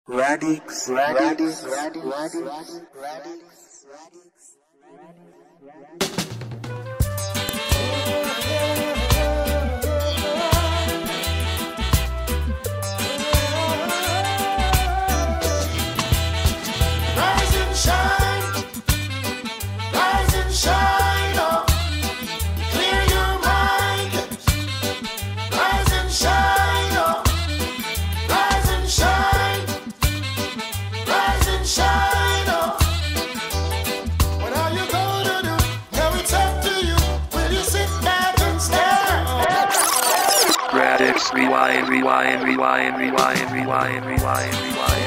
RADIX, RADIX, RADIX, RADIX, RADIX, Rise and shine, rise and shine, oh, clear your mind. Rise and shine, oh, rise and shine, rise and shine, oh. What are you gonna do? Now it's up to you. Will you sit back and stare? RADIX, rewind, rewind, rewind, rewind, rewind, rewind, rewind.